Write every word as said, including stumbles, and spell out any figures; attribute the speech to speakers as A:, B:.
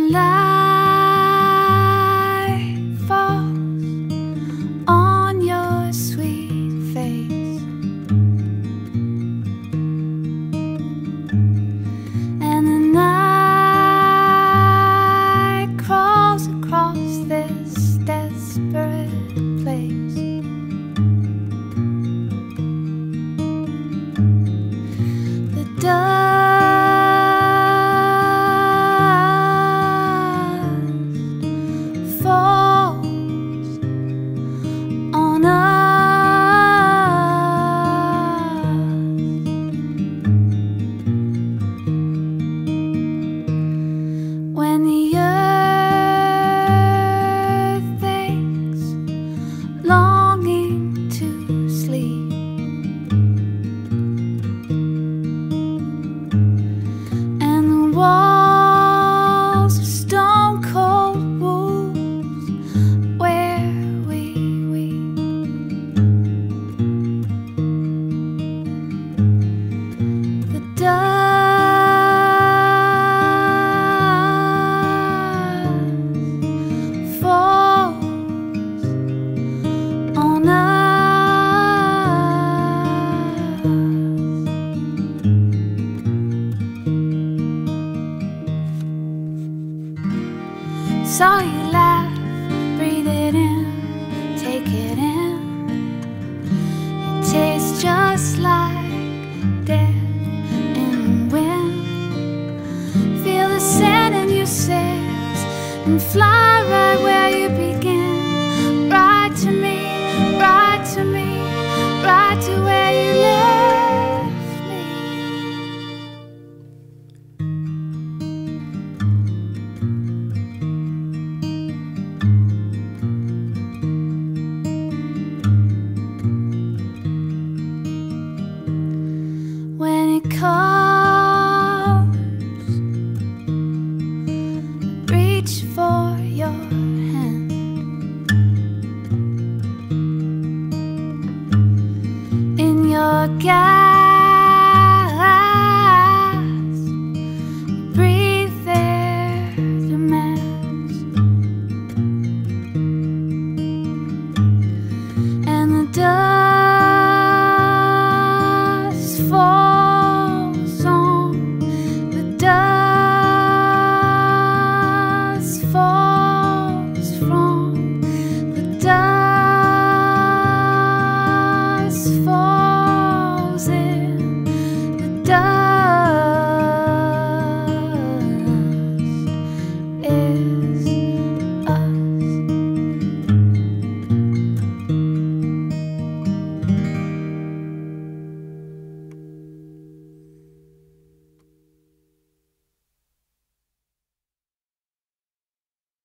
A: light falls on your sweet face, and the night crawls across this desperate place. The dust falls on us when the earth aches, longing to sleep, and the walls are stone cold wounds where we weep. The dust falls on us. Saw you laugh, breathe it in, take it in. It tastes just like death in the wind. Feel the sand in your sails and fly right where you begin. Right to me, right to me, right to where you left me. When it comes, reach for your hand. In your gap